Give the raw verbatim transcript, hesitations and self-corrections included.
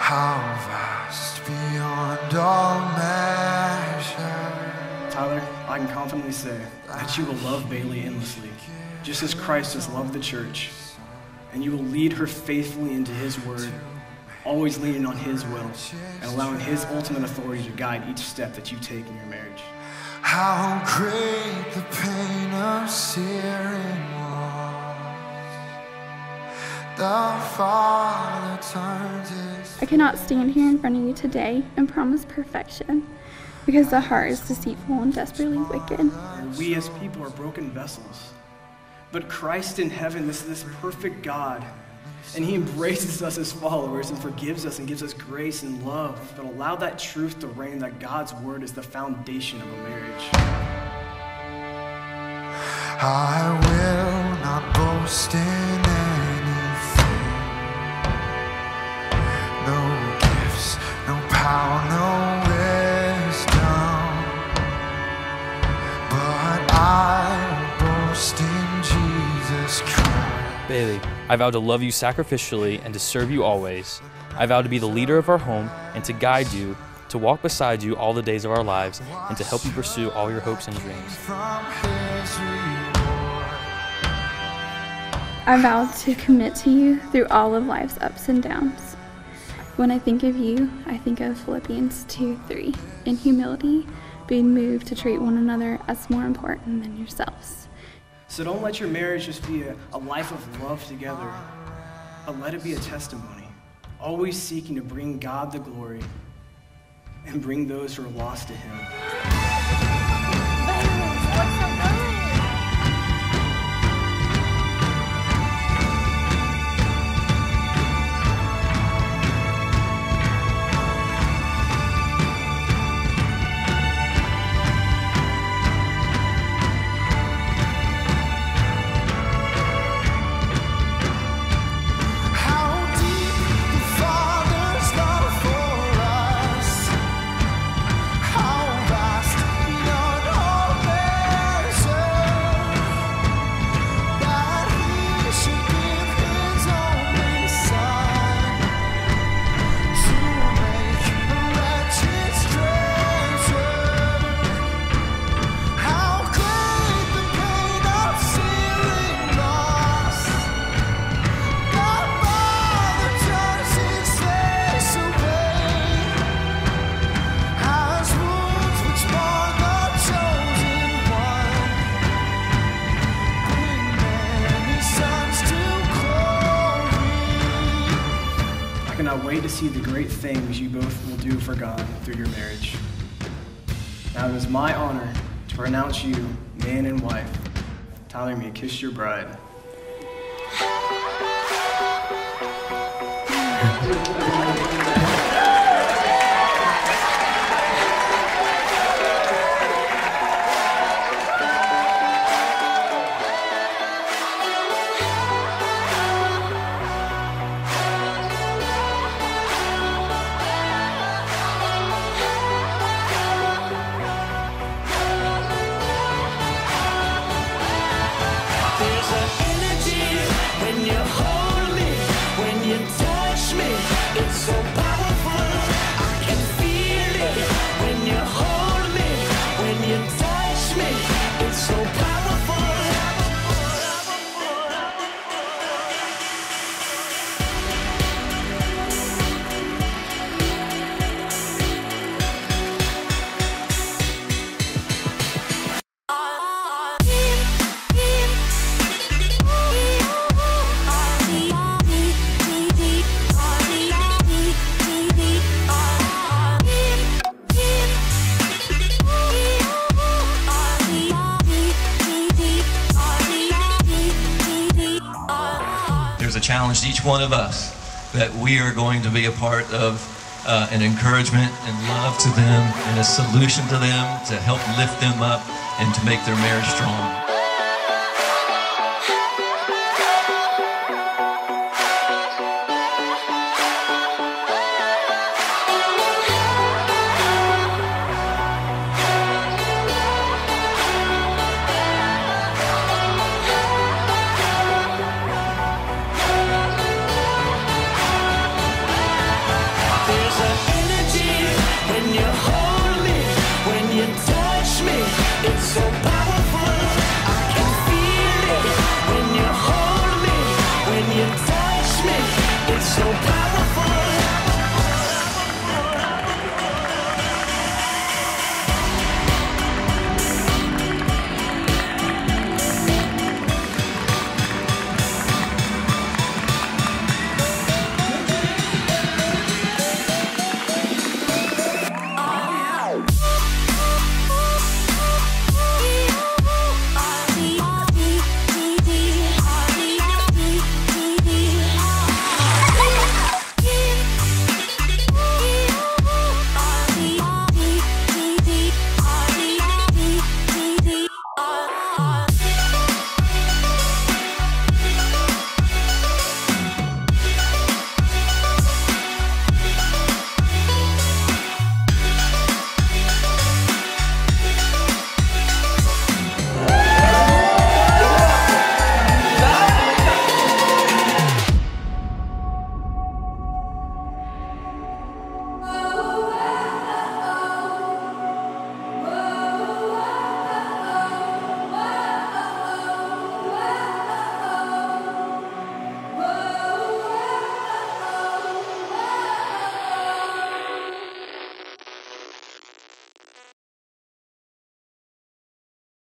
How vast beyond all measure. Tyler, I can confidently say that you will love Bailey endlessly, just as Christ has loved the church, and you will lead her faithfully into his word, always leaning on his will and allowing his ultimate authority to guide each step that you take in your marriage. How great the pain of searing loss. The Father turns his... I cannot stand here in front of you today and promise perfection, because the heart is deceitful and desperately wicked. We as people are broken vessels, but Christ in heaven is this perfect God, and he embraces us as followers and forgives us and gives us grace and love. But allow that truth to reign, that God's word is the foundation of a marriage. I will not boast in anything. No gifts, no power, no wisdom. But I will boast in Jesus Christ. Bailey, I vow to love you sacrificially and to serve you always. I vow to be the leader of our home and to guide you, to walk beside you all the days of our lives, and to help you pursue all your hopes and dreams. I vow to commit to you through all of life's ups and downs. When I think of you, I think of Philippians two three. In humility, being moved to treat one another as more important than yourselves. So don't let your marriage just be a, a life of love together, but let it be a testimony, always seeking to bring God the glory and bring those who are lost to him. I cannot wait to see the great things you both will do for God through your marriage. Now it is my honor to pronounce you man and wife. Tyler, may you kiss your bride. There's a challenge to each one of us that we are going to be a part of uh, an encouragement and love to them and a solution to them to help lift them up and to make their marriage strong.